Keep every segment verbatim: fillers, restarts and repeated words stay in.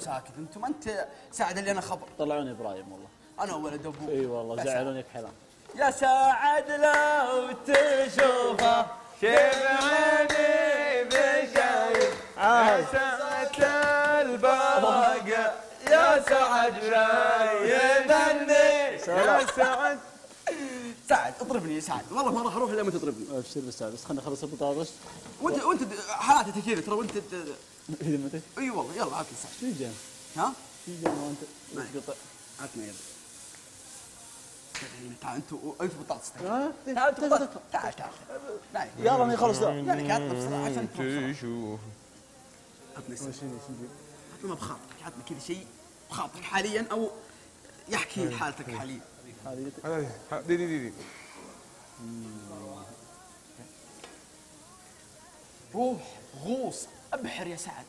ساكت انت ما انت ساعد اللي انا خبر. طلعوني ابراهيم والله. انا ولد ابوك. اي والله زعلوني كحلام. يا سعد لو تشوفه شبه عيني بشايف يا سعد البرقة يا سعد رايدني يا سعد. سعد اضربني يا سعد والله ما راح اروح الا ما تضربني. ابشر بس بس خلينا نخلص البطاطس. وانت وانت حالاتك كذا ترى وانت اذا متى؟ اي والله يلا عطني سعد. شو جان؟ ها؟ شو جان وانت تقطع؟ عطني يلا. تعال انت انت بطاطس ها؟ تعال تعال تعال تعال يلا ما يخلص ذا. لا لك عطنا بسرعه عشان تشوف. عطني سعد. عطنا بخاطرك عطنا كذا شيء بخاطرك حاليا او يحكي حالتك حاليا. هذه دي دي دي روح غوص ابحر يا سعد.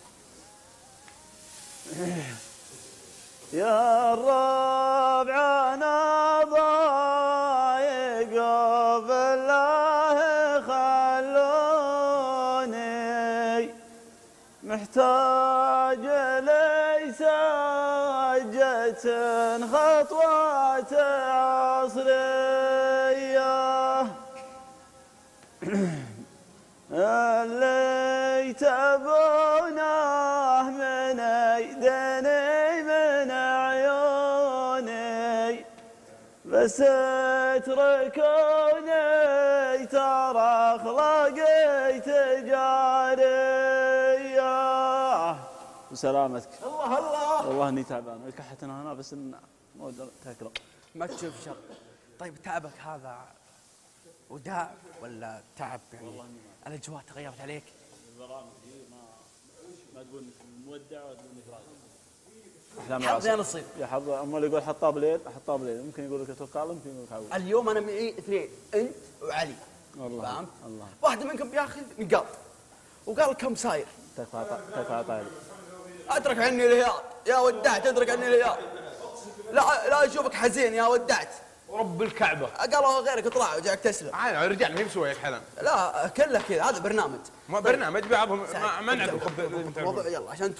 يا الربع انا ضايق بالله خلوني محتاج لي سجة خطوات عصرية اللي تبونه من ايديني من عيوني بس اتركوني ترى اخلاقي تجارية. وسلامتك. الله الله والله اني تعبان الكحتنا هنا بس إن ما اقدر تاكله. ما تشوف شر. طيب تعبك هذا وداع ولا تعب يعني الاجواء تغيرت عليك؟ البرامج دي ما ما تقول انك مودع ولا تقول انك راجع. حظي انا الصيف. يا حظ امال يقول حطاب ليل حطاب ليل ممكن يقول لك توكال ممكن يقول لك عود. اليوم انا معي اثنين انت وعلي. والله فهمت؟ الله. واحد منكم بياخذ نقاط وقال كم صاير؟ تكفى تكفى طاير. اترك عني الهياط يا ودعت اترك عني الهياط. لا لا اشوفك حزين يا ودعت. ورب الكعبه قالوا غيرك اطلع وجاك تسلم. عادي رجال ما بسوي حلم. لا كله كذا هذا برنامج. ما برنامج بعضهم منعك موضوع يلا عشان